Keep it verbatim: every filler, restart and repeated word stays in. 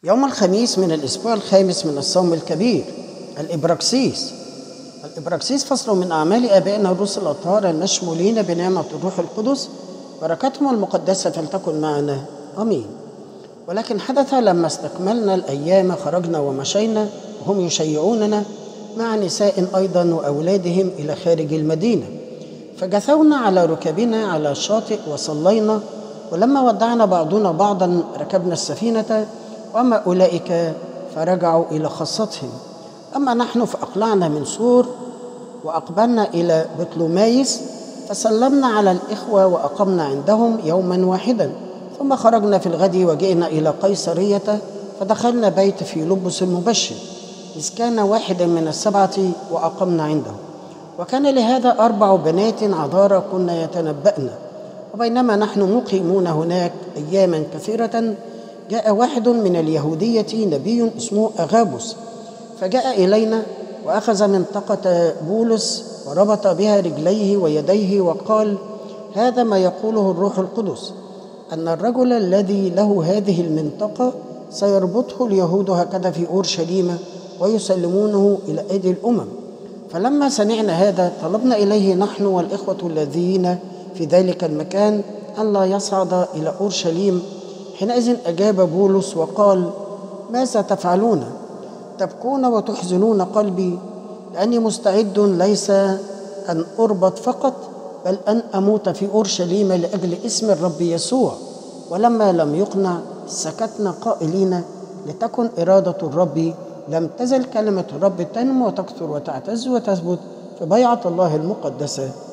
يوم الخميس من الأسبوع الخامس من الصوم الكبير، الإبراكسيس. الإبراكسيس فصل من أعمال آبائنا الرسل الأطهار المشمولين بنعمة الروح القدس، بركتهم المقدسة فلتكن معنا آمين. ولكن حدث لما استكملنا الأيام خرجنا ومشينا وهم يشيعوننا مع نساء أيضا وأولادهم إلى خارج المدينة، فجثونا على ركبنا على الشاطئ وصلينا، ولما ودعنا بعضنا بعضا ركبنا السفينة، وأما أولئك فرجعوا إلى خاصتهم. أما نحن فأقلعنا من سور وأقبلنا إلى بطلومايس، فسلمنا على الإخوة وأقمنا عندهم يوما واحدا، ثم خرجنا في الغد وجئنا إلى قيصرية، فدخلنا بيت فيلبس المبشر إذ كان واحدا من السبعة وأقمنا عنده. وكان لهذا أربع بنات عذارى كنا يتنبأن. وبينما نحن مقيمون هناك أياما كثيرة، جاء واحد من اليهودية نبي اسمه أغابوس، فجاء إلينا وأخذ منطقة بولس وربط بها رجليه ويديه وقال: هذا ما يقوله الروح القدس، أن الرجل الذي له هذه المنطقة سيربطه اليهود هكذا في أورشليم ويسلمونه إلى أيدي الأمم. فلما سمعنا هذا طلبنا إليه نحن والإخوة الذين في ذلك المكان أن لا يصعد إلى أورشليم. حينئذ أجاب بولس وقال: ماذا تفعلون؟ تبكون وتحزنون قلبي، لأني مستعد ليس أن أربط فقط، بل أن أموت في أورشليم لأجل اسم الرب يسوع. ولما لم يقنع سكتنا قائلين: لتكن إرادة الرب. لم تزل كلمة الرب تنمو وتكثر وتعتز وتثبت في بيعة الله المقدسة